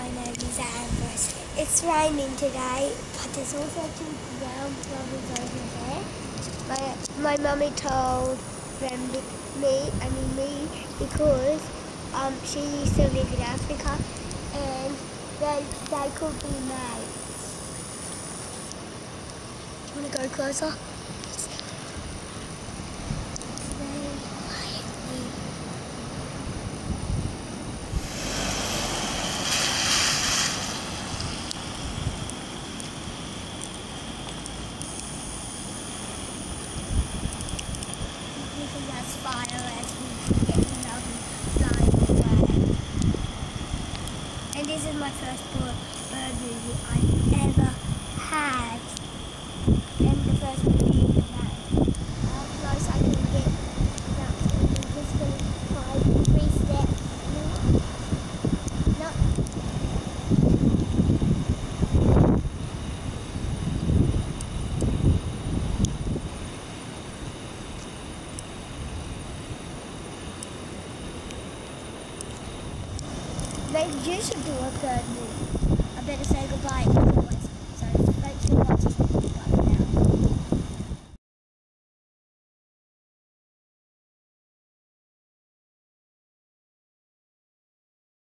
my name is Ambrose. It's raining today, but there's also 2 brown flowers over there. My mummy told me because she used to live in Africa and they could be mates. Do you want to go closer? That's fire as we get out and flying away. And this is my first bird movie I've ever had. And the first movie that how close I can get. I'm just going to try 3 steps. No. Maybe you should do a bird movie. I better say goodbye otherwise. So thanks for watching.